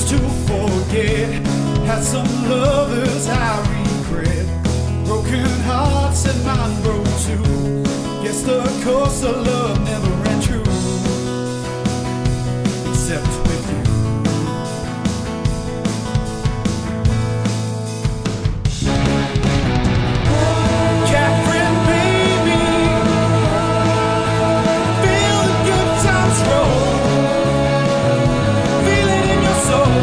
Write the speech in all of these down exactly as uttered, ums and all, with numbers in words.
to forget. Had some lovers I regret. Broken hearts and mine broke too. Guess the course of love never ran true, except with you. Catherine, baby, feel the good times roll. Feel it in your soul.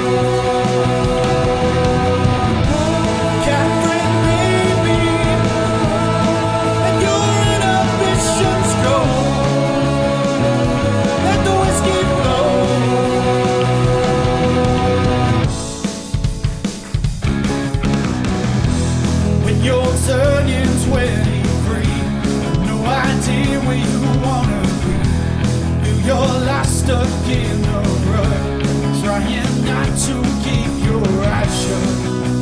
Catherine, baby, and your inhibitions go. Let the whiskey flow. When you're turning twenty-three, no idea where you wanna be. Feel your life stuck in a rut, trying not to keep your eyes shut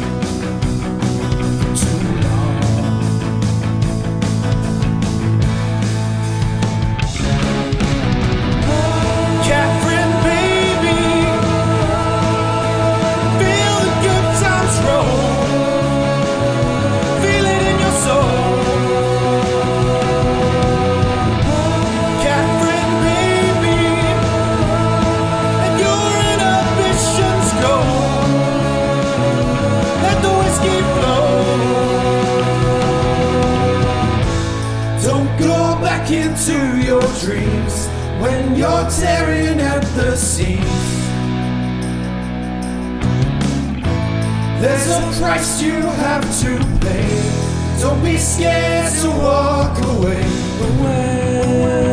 for too long. Catherine, baby, feel the good times roll. Feel it in your soul. Catherine, baby, and your inhibitions go. Let the whiskey flow. Don't go back into your dreams when you're tearing at the seams. There's a price you have to pay. Don't be scared to walk away. Away.